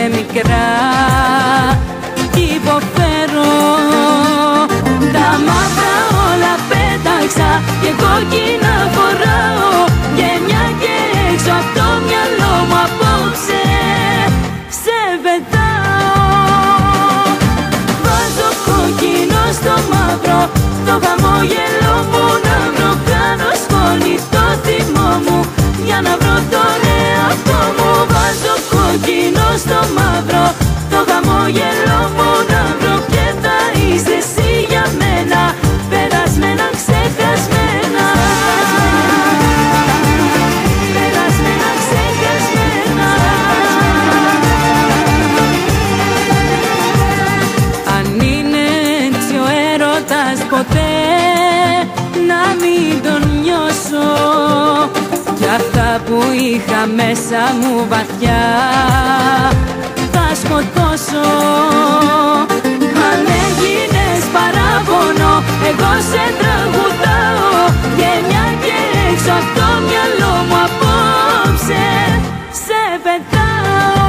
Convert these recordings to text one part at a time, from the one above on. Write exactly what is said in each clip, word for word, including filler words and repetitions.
μικρά κι υποφέρω. Τα μαύρα όλα πέταξα και κόκκινα φοράω, και μια και έξω απ' το μυαλό μου απόψε σε πετάω. Βάζω κόκκινο στο μαύρο, το χαμόγελο μου να βρω, κάνω σκόνη το θυμό μου για να βρω τον εαυτό μου. Βάζω κόκκινο στο μαύρο, το χαμόγελο μου να βρω, και θα είσαι εσύ για μένα, περασμένα ξεχασμένα. Περασμένα ξεχασμένα. Αν είναι έτσι ο έρωτας ποτέ να μην τον νιώσω, κι αυτά που είχα μέσα μου βαθιά θα σκοτώσω. Αν έγινες παράπονο, εγώ σε τραγουδάω, και μια και έξω απ' το μυαλό μου απόψε σε πετάω.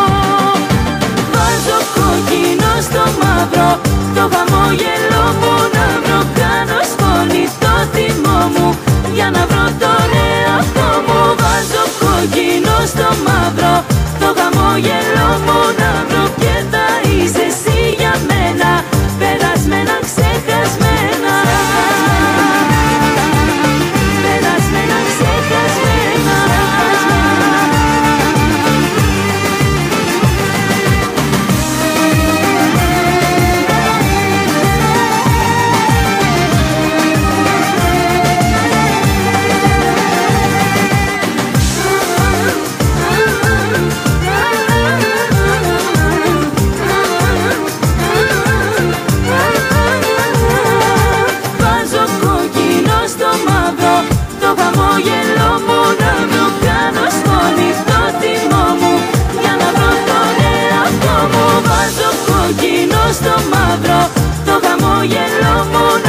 Βάζω κόκκινο στο μαύρο, το χαμόγελο μου να βρω, κάνω σκόνη το θυμό μου για να βρω τον εαυτό μου. Βάζω κόκκινο στο μαύρο, το χαμόγελο μου να βρω, και θα είσαι εσύ για μένα, περασμένα ξεχασμένα. Περασμένα ξεχασμένα. Χαμόγελο μου να βρω, κάνω σκόνη το θυμό μου για να βρω τον εαυτό μου. Βάζω κόκκινο στο μαύρο, το χαμόγελο μου